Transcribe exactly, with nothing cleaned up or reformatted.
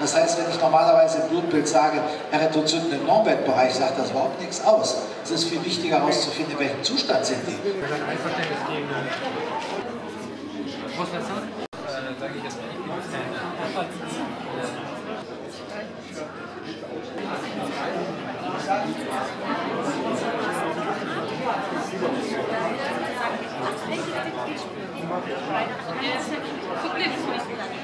Das heißt, wenn ich normalerweise im Blutbild sage, Erythrozyten im Non-Bed-Bereich, sagt das überhaupt nichts aus. Es ist viel wichtiger herauszufinden, in welchem Zustand sind die. Wenn ein Einverständnis gegen Großwasser, äh, sage ich jetzt mal, ich bin Super.